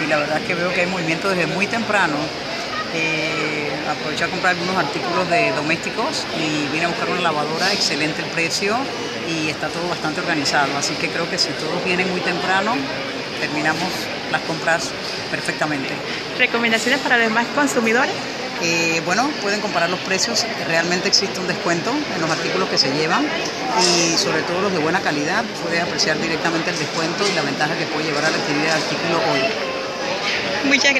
y la verdad es que veo que hay movimiento desde muy temprano. Aproveché a comprar algunos artículos de domésticos y vine a buscar una lavadora, excelente el precio y está todo bastante organizado, así que creo que si todos vienen muy temprano, terminamos las compras perfectamente. ¿Recomendaciones para los demás consumidores? Bueno, pueden comparar los precios, realmente existe un descuento en los artículos que se llevan y sobre todo los de buena calidad, puede apreciar directamente el descuento y la ventaja que puede llevar al adquirir el artículo hoy. Muchas gracias.